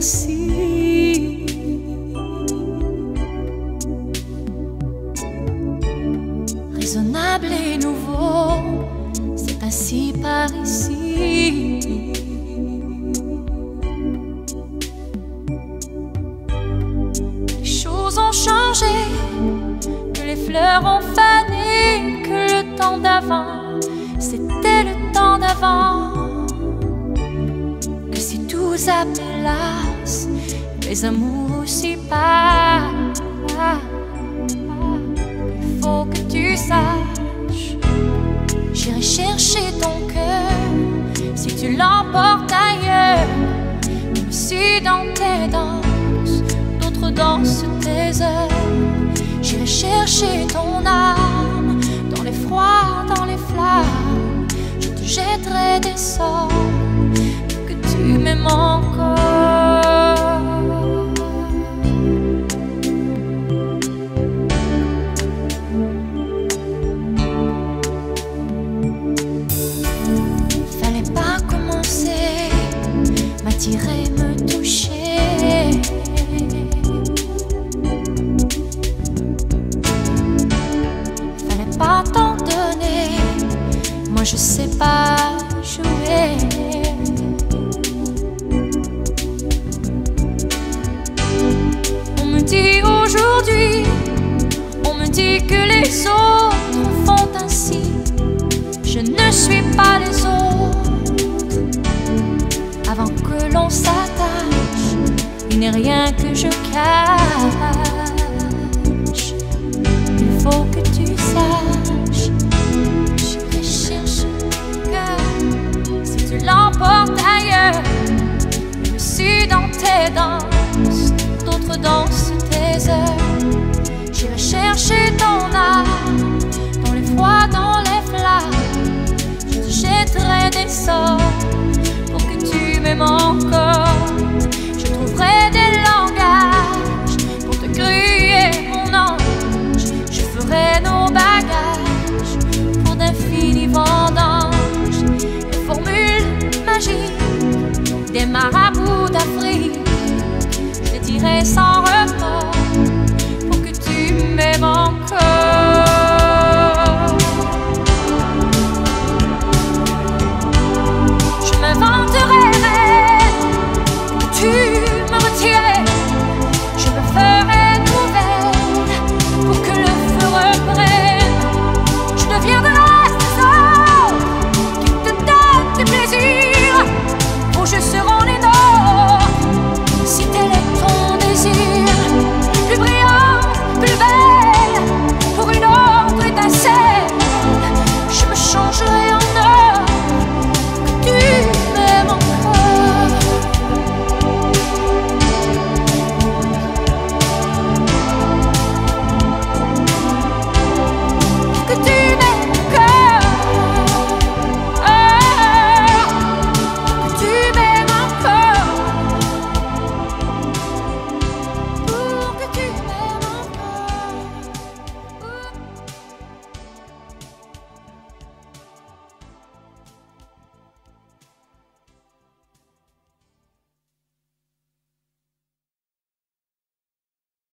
ainsi. Raisonnable et nouveau, c'est ainsi par ici. Les choses ont changé, que les fleurs ont fané, que le temps d'avant, c'était le temps d'avant. Que si tout s'appelasse, les amours aussi passent. Il faut que tu saches, j'irai chercher ton cœur si tu l'emportes ailleurs. Moi aussi dans tes danses, d'autres dansent tes heures. J'irai chercher ton âme dans les froids, dans les flammes. Je te jetterai des sorts que tu m'aimes encore. Fallait pas commencer, m'attirer, me toucher. Fallait pas t'en donner, moi je sais pas jouer. On me dit aujourd'hui, on me dit que les autres font ainsi. Je ne suis pas les autres. Avant que l'on s'attache, il n'est rien que je cache. Il faut que tu saches, j'irai chercher ton cœur si tu l'emportes ailleurs. Je suis dans tes danses, d'autres dansent tes heures. J'irai chercher ton âme dans les froids, dans les flammes. Je te jetterai des sorts pour que tu m'aimes encore.